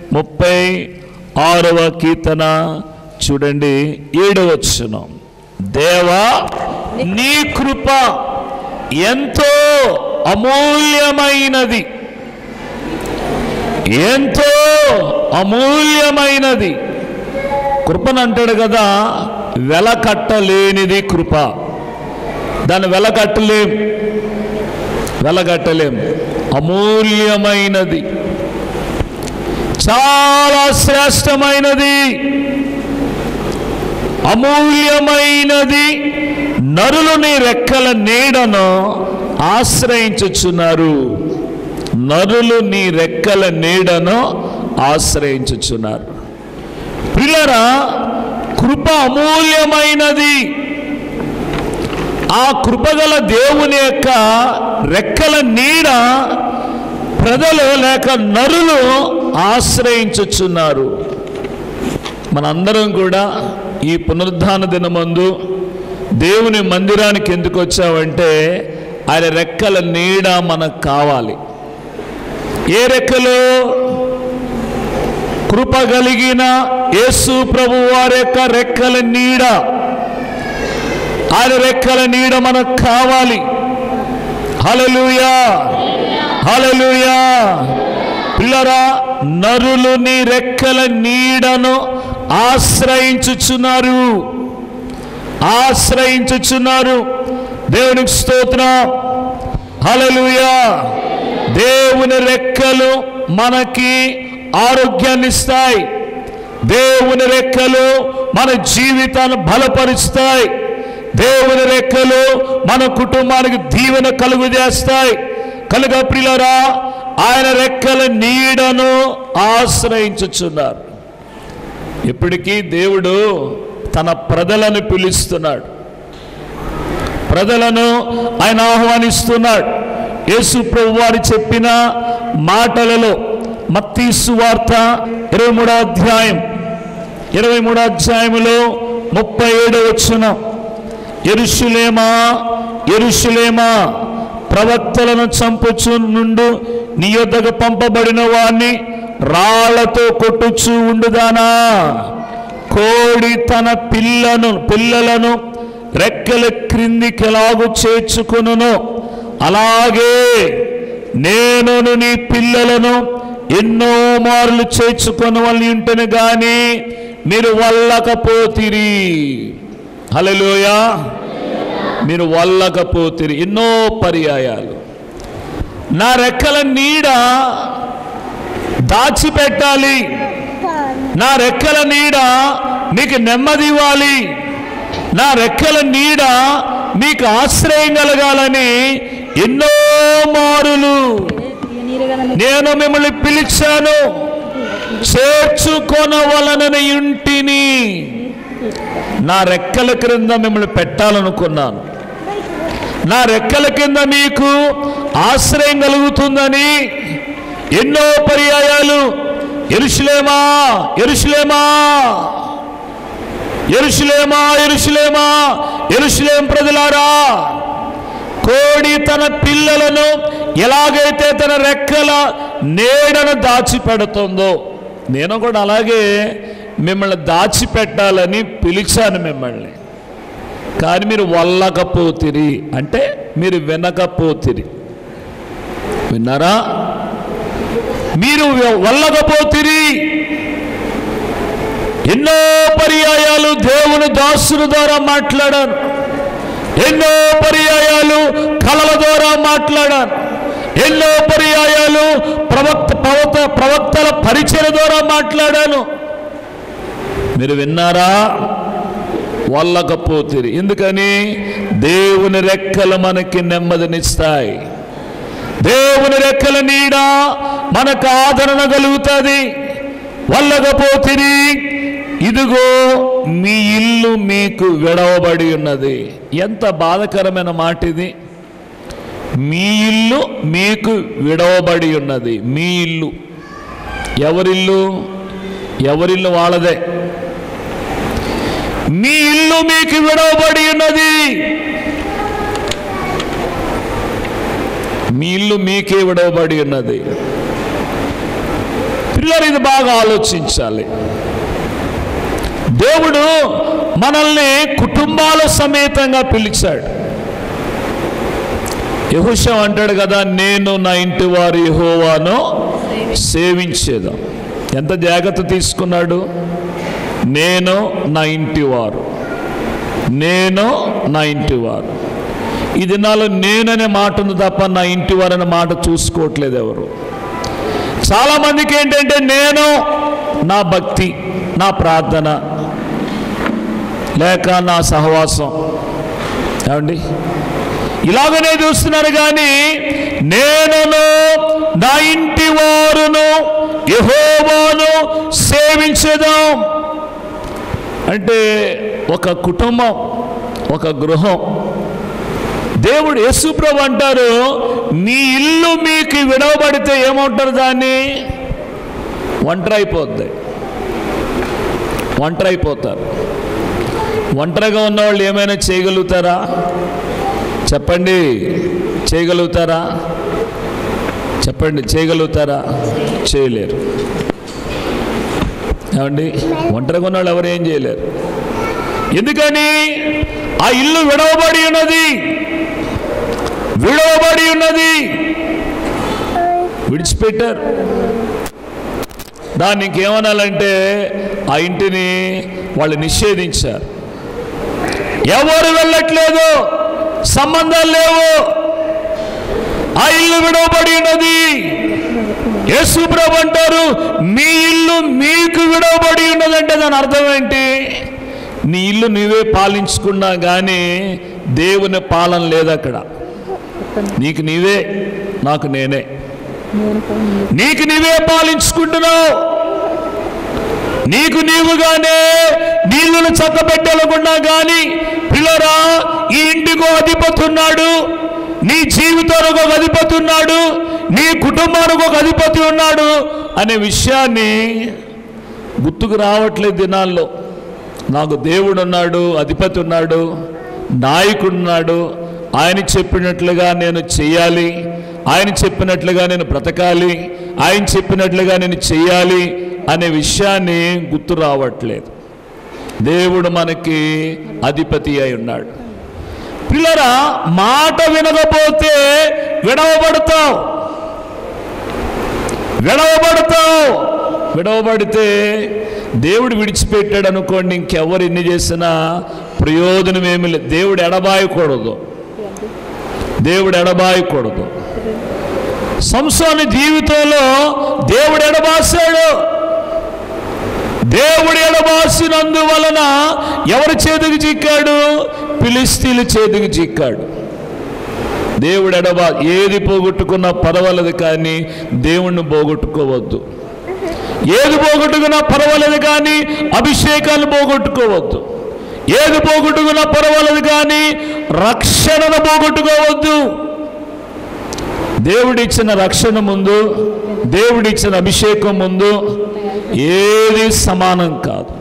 D: 36వ కీర్తన చూడండి, 7వ వచనం. దేవా, నీ కృప ఎంతో అమూల్యమైనది, ఎంతో అమూల్యమైనది. కృపను అంటాడు కదా, వెలకట్టలేనిది కృప. దాన్ని వెలకట్టలేం. అమూల్యమైనది, చాలా శ్రేష్టమైనది, అమూల్యమైనది. నరులు నీ రెక్కల నీడను ఆశ్రయించుచున్నారు. నరులు నీ రెక్కల నీడను ఆశ్రయించుచున్నారు. ప్రియులారా, కృప అమూల్యమైనది. ఆ కృపగల దేవుని యొక్క రెక్కల నీడ ప్రజలు లేక నరులు ఆశ్రయించుచున్నారు. మనందరం కూడా ఈ పునరుద్ధాన దినమందు దేవుని మందిరానికి ఎందుకు వచ్చామంటే ఆయన రెక్కల నీడ మనకు కావాలి. ఏ రెక్కలు? కృప కలిగిన యేసు ప్రభు వారి యొక్క రెక్కల నీడ. ఆయన రెక్కల నీడ మనకు కావాలి. హల్లెలూయా, హల్లెలూయా. పిల్లరా, నరులు నీ రెక్కల నీడను ఆశ్రయించుచున్నారు. దేవునికి స్తోత్రం. హల్లెలూయా. దేవుని రెక్కలు మనకి ఆరోగ్యాన్ని ఇస్తాయి. దేవుని రెక్కలు మన జీవితాన్ని బలపరుస్తాయి. దేవుని రెక్కలు మన కుటుంబానికి దీవెన కలుగు చేస్తాయి. కనుక ప్రియులారా, ఆయన రెక్కల నీడను ఆశ్రయించుచున్నారు. ఇప్పటికీ దేవుడు తన ప్రజలను పిలుస్తున్నాడు, ప్రజలను ఆయన ఆహ్వానిస్తున్నాడు. యేసు ప్రభు వారు చెప్పిన మాటలలో మత్తయి సువార్త 23వ అధ్యాయములో 37వ వచనం, యెరూషలేమా యెరూషలేమా, ప్రవక్తలను చంపుచు నుండు నీ యొద్దకు పంపబడిన వాణ్ణి రాళ్లతో కొట్టుచూ ఉండుదానా, కోడి తన పిల్లలను రెక్కల క్రిందికి ఎలాగూ చేర్చుకొనునో అలాగే నేను నీ పిల్లలను ఎన్నో మార్లు చేర్చుకొని వాళ్ళని ఉంటేనే గాని మీరు వల్లకపోతిరి. హల్లెలూయా. మీరు వల్లకపోతిరి. ఎన్నో పర్యాయాలు నా రెక్కల నీడ దాచిపెట్టాలి, నా రెక్కల నీడ మీకు నెమ్మది ఇవ్వాలి, నా రెక్కల నీడ మీకు ఆశ్రయం కలగాలని ఎన్నో మారులు నేను మిమ్మల్ని పిలిచాను, చేర్చుకొనవలనని ఇంటిని నా రెక్కల క్రింద మిమ్మల్ని పెట్టాలనుకున్నాను, నా రెక్కల కింద మీకు ఆశ్రయం కలుగుతుందని ఎన్నో పర్యాయాలు యెరూషలేమా యెరూషలేమా యెరూషలేమా యెరూషలేమా, యెరూషలేం ప్రజలారా, కోడి తన పిల్లలను ఎలాగైతే తన రెక్కల నీడను దాచిపెడుతుందో నేను కూడా అలాగే మిమ్మల్ని దాచిపెట్టాలని పిలిచాను మిమ్మల్ని. కానీ మీరు వల్లకపోతిరి, అంటే మీరు వినకపోతిరి. విన్నారా? మీరు వల్లకపోతిరి. ఎన్నో పర్యాయాలు దేవుని దాసుల ద్వారా మాట్లాడాను, ఎన్నో పర్యాయాలు కళల ద్వారా మాట్లాడాను, ఎన్నో పర్యాయాలు ప్రవక్తల పరిచయ ద్వారా మాట్లాడాను. మీరు విన్నారా? వల్లకపోతిరి. ఎందుకని? దేవుని రెక్కలు మనకి నెమ్మదినిస్తాయి, దేవుని రెక్కల నీడ మనకు ఆదరణ కలుగుతుంది. వల్లకపోతిరి, ఇదిగో మీ ఇల్లు మీకు విడవబడి ఉన్నది. ఎంత బాధకరమైన మాట ఇది. మీ ఇల్లు మీకు విడవబడి ఉన్నది. మీ ఇల్లు ఎవరిల్లు? ఎవరిల్లు వాళ్ళదే. మీ ఇల్లు మీకు విడవబడి ఉన్నది. మీ ఇల్లు మీకే విడవబడి ఉన్నది. పిల్లలు ఇది బాగా ఆలోచించాలి. దేవుడు మనల్ని కుటుంబాల సమేతంగా పిలిచాడు. యెహోషువ అంటాడు కదా, నేను నా ఇంటి వారు యెహోవాను సేవించేదా. ఎంత జాగ్రత్త తీసుకున్నాడు. నేను నా ఇంటి వారు, నేను నా ఇంటి వారు. ఈ దినాల్లో నేననే మాట ఉంది తప్ప నా ఇంటి వారు అనే మాట చూసుకోవట్లేదు ఎవరు. చాలామందికి ఏంటంటే నేను నా భక్తి, నా ప్రార్థన, లేక నా సహవాసం, ఏమండి ఇలాగనే చూస్తున్నారు. కానీ నేనును నా ఇంటి వారును యెహోవాను సేవించేదాం అంటే ఒక కుటుంబం, ఒక గృహం. దేవుడు యేసు ప్రభు అంటారు, మీ ఇల్లు మీకు విడవబడితే ఏమంటారు? దాన్ని ఒంటరైపోద్ది, ఒంటరైపోతారు. ఒంటరిగా ఉన్నవాళ్ళు ఏమైనా చేయగలుగుతారా? చెప్పండి, చేయగలుగుతారా? చెప్పండి, చేయగలుగుతారా? చేయలేరు. ఏమండి, ఒంటరిగా ఉన్నవాళ్ళు ఎవరు ఏం చేయలేరు. ఎందుకని? ఆ ఇల్లు విడవబడి ఉన్నది, విడవబడి ఉన్నది. విడిచిపెట్టారు. దాన్ని ఇంకేమనాలంటే ఆ ఇంటిని వాళ్ళు నిషేధించారు. ఎవరు వెళ్ళట్లేదు, సంబంధాలు లేవు. ఆ ఇల్లు విడవబడి ఉన్నది. యేసు ప్రభు అంటారు, మీ ఇల్లు మీకు విడవబడి ఉన్నదంటే దాని అర్థం ఏంటి? నీ ఇల్లు నీవే పాలించుకున్నా కానీ దేవుని పాలన లేదు అక్కడ. నీకు నీవే, నాకు నేనే. నీకు నీవే పాలించుకుంటున్నావు. నీకు నీవుగానే నీళ్లను చక్కబెట్టాలనుకున్నా కానీ పిల్లరా, ఈ ఇంటికో అధిపతి ఉన్నాడు, నీ జీవితానికి ఒక అధిపతి ఉన్నాడు, నీ కుటుంబానికి ఒక అధిపతి ఉన్నాడు అనే విషయాన్ని గుర్తుకు రావట్లేదు దినాల్లో. నాకు దేవుడు ఉన్నాడు, అధిపతి ఉన్నాడు, నాయకుడు ఉన్నాడు, ఆయన చెప్పినట్లుగా నేను చెయ్యాలి, ఆయన చెప్పినట్లుగా నేను బ్రతకాలి, ఆయన చెప్పినట్లుగా నేను చెయ్యాలి అనే విషయాన్ని గుర్తు రావట్లేదు. దేవుడు మనకి అధిపతి అయి ఉన్నాడు. పిల్లరా, మాట వినకపోతే విడవబడతావు. విడవబడితే దేవుడు విడిచిపెట్టాడు అనుకోండి, ఇంకెవరు ఎన్ని చేసినా ప్రయోజనం ఏమి లేదు. దేవుడు ఎడబాయకూడదు. సంసోను జీవితంలో దేవుడు ఎడబాసాడు. దేవుడు ఎడబాసినందువలన ఎవరి చేతికి చిక్కాడు? ఫిలిష్తీయుల చేతికి చిక్కాడు. దేవుడు ఏది పోగొట్టుకున్నా పర్వాలేదు, కానీ దేవుణ్ణి పోగొట్టుకోవద్దు. ఏది పోగొట్టుకున్నా పర్వాలేదు, కానీ అభిషేకాన్ని పోగొట్టుకోవద్దు. ఏది పోగొట్టుకున్నా పర్వాలేదు, కానీ రక్షణను పోగొట్టుకోవద్దు. దేవుడిచ్చిన రక్షణ ముందు, దేవుడిచ్చిన అభిషేకం ముందు ఏది సమానం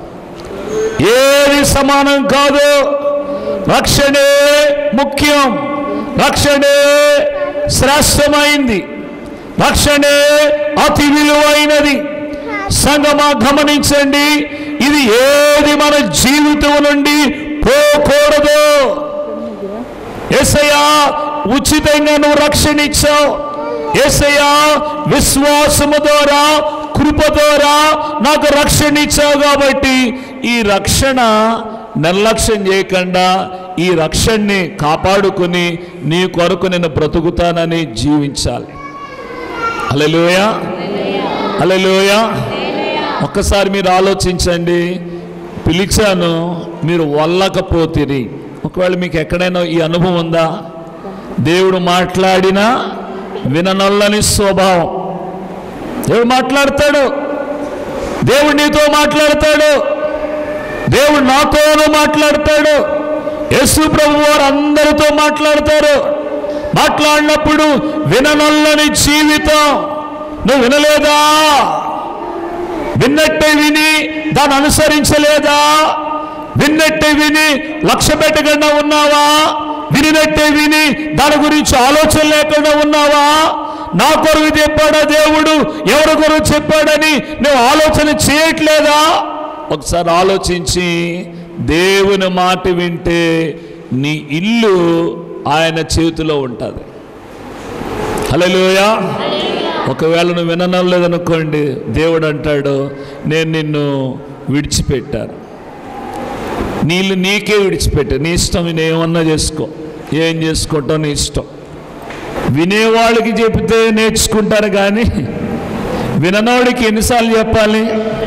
D: కాదు. రక్షణే ముఖ్యం, రక్షణే శ్రేష్టమైంది, రక్షణే అతి విలువైనది. సంగమా, గమనించండి, ఇది ఏది మన జీవితం నుండి పోకూడదు. యేసయ్యా ఉచితంగా నువ్వు రక్షణ ఇచ్చావు. యేసయ్యా విశ్వాసము ద్వారా, కృప ద్వారా నాకు రక్షణ ఇచ్చావు. కాబట్టి ఈ రక్షణ నిర్లక్ష్యం చేయకుండా ఈ రక్షణని కాపాడుకుని నీ కొరకు నేను బ్రతుకుతానని జీవించాలి. హల్లెలూయా, హల్లెలూయా. ఒక్కసారి మీరు ఆలోచించండి. పిలిచాను, మీరు వల్లకపోతిరి. ఒకవేళ మీకు ఎక్కడైనా ఈ అనుభవం ఉందా? దేవుడు మాట్లాడినా విననొల్లని స్వభావం. దేవుడు మాట్లాడతాడు, దేవుడు నీతో మాట్లాడతాడు, దేవుడు నాతోనూ మాట్లాడతాడు. యేసు ప్రభువు వారు అందరితో మాట్లాడతారు. మాట్లాడినప్పుడు విననొల్లని జీవితం. నువ్వు వినలేదా? విన్నట్టే విని దాన్ని అనుసరించలేదా? విన్నట్టే విని లక్ష్య పెట్టకుండా ఉన్నావా? వినినట్టే విని దాని గురించి ఆలోచన లేకుండా ఉన్నావా? నా కొరకు చెప్పాడా దేవుడు, ఎవరి కొరకు చెప్పాడని నువ్వు ఆలోచన చేయట్లేదా? ఒకసారి ఆలోచించి దేవుని మాట వింటే నీ ఇల్లు ఆయన చేతిలో ఉంటుంది. హల్లెలూయా. ఒకవేళ నువ్వు వినడం లేదనుకోండి, దేవుడు అంటాడు, నేను నిన్ను విడిచిపెట్టాను. నీళ్ళు నీకే విడిచిపెట్టు, నీ ఇష్టం, నేనేమన్నా చేసుకో, ఏం చేసుకుంటావు నీ ఇష్టం. వినేవాళ్ళకి చెబితే నేర్చుకుంటారు, కానీ విననోడికి ఎన్నిసార్లు చెప్పాలి?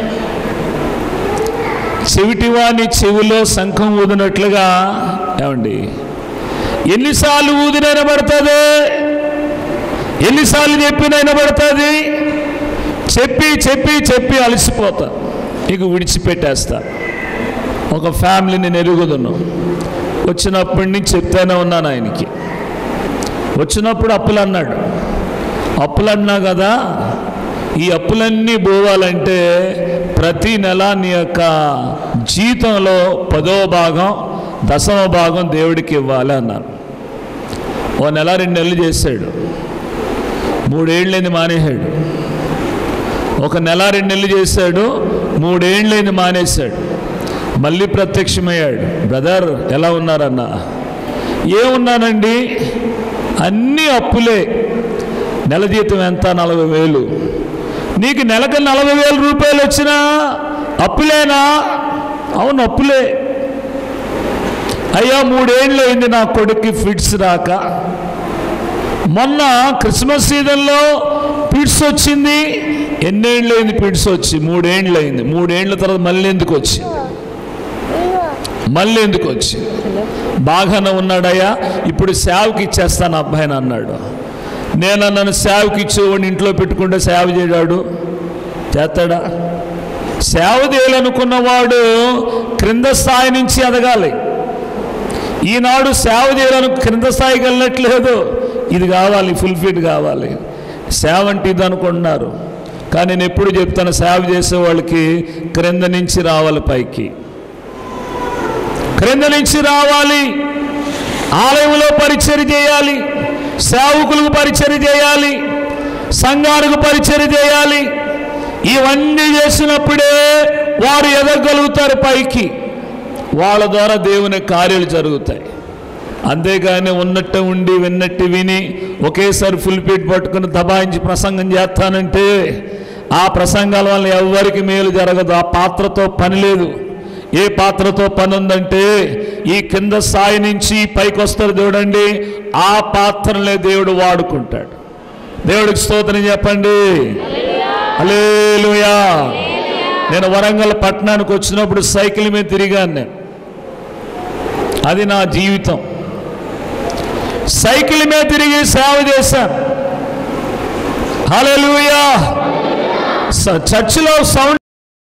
D: చెవిటివాని చెవిలో శంఖం ఊదినట్లుగా. ఏమండి, ఎన్నిసార్లు ఊదినైనా పడుతుంది, ఎన్నిసార్లు చెప్పినైనా పడుతుంది. చెప్పి చెప్పి చెప్పి అలసిపోతా, నీకు విడిచిపెట్టేస్తా. ఒక ఫ్యామిలీని ఎరుగుదును. వచ్చినప్పటి నుంచి చెప్తానే ఉన్నాను ఆయనకి. వచ్చినప్పుడు అప్పులు అన్నాడు. అప్పులు అన్నా కదా, ఈ అప్పులన్నీ పోవాలంటే ప్రతి నెల నీ యొక్క జీతంలో 10వ భాగం 10వ భాగం దేవుడికి ఇవ్వాలి అన్నారు. ఓ నెల 2 నెలలు చేశాడు, 3 ఏళ్ళని మానేశాడు. ఒక నెల 2 నెలలు చేశాడు, 3 ఏళ్ళని మానేశాడు. మళ్ళీ ప్రత్యక్షమయ్యాడు. బ్రదర్ ఎలా ఉన్నారన్నా? ఏమున్నానండి, అన్నీ అప్పులే. నెల జీతం ఎంత? 40,000. నీకు నెలకు 40,000 రూపాయలు వచ్చినా అప్పులేనా? అవును, అప్పులే. అయ్యా 3 ఏళ్ళు అయింది నా కొడుక్కి ఫిట్స్ రాక. మొన్న క్రిస్మస్ సీజన్లో ఫిట్స్ వచ్చింది. ఎన్నేళ్ళు అయింది ఫిట్స్ వచ్చి? 3 ఏళ్ళు అయింది. 3 ఏళ్ళ తర్వాత మళ్ళీ ఎందుకు వచ్చింది? బాగానే ఉన్నాడయ్యా, ఇప్పుడు సేవకి ఇచ్చేస్తాను అబ్బాయిని అన్నాడు. నేను నన్ను సేవకి ఇచ్చేవాడిని ఇంట్లో పెట్టుకుంటే సేవ చేయడాడు, చేస్తాడా? సేవ చేయాలనుకున్నవాడు క్రింద స్థాయి నుంచి ఎదగాలి. ఈనాడు సేవ చేయాలను క్రింద స్థాయికి వెళ్ళట్లేదు, ఇది కావాలి, ఫుల్ఫిల్ కావాలి. సేవ అంటే ఇది అనుకుంటున్నారు. కానీ నేను ఎప్పుడు చెప్తాను, సేవ చేసే వాళ్ళకి క్రింద నుంచి రావాలి, పైకి క్రింద నుంచి రావాలి. ఆలయంలో పరిచర్య చేయాలి, సేవకులకు పరిచర్య చేయాలి, సంఘానికి పరిచర్య చేయాలి. ఇవన్నీ చేసినప్పుడే వారు ఎదగలుగుతారు పైకి. వాళ్ళ ద్వారా దేవుని కార్యాలు జరుగుతాయి. అంతేగాని ఉన్నట్టు ఉండి విన్నట్టు విని ఒకేసారి ఫుల్ పీట్ పట్టుకుని దబాయించి ప్రసంగం చేస్తానంటే ఆ ప్రసంగాల వల్ల ఎవరికి మేలు జరగదు. ఆ పాత్రతో పని లేదు. ఏ పాత్రతో పని ఉందంటే ఈ కింద స్థాయి నుంచి పైకి వస్తారు చూడండి, ఆ పాత్రలే దేవుడు వాడుకుంటాడు. దేవుడికి స్తోత్రం చెప్పండి. హల్లెలూయా. నేను వరంగల్ పట్టణానికి వచ్చినప్పుడు సైకిల్ మీద తిరిగాను నేను. అది నా జీవితం. సైకిల్ మీద తిరిగి సేవ చేశాను. హల్లెలూయా. చర్చిలో సౌండ్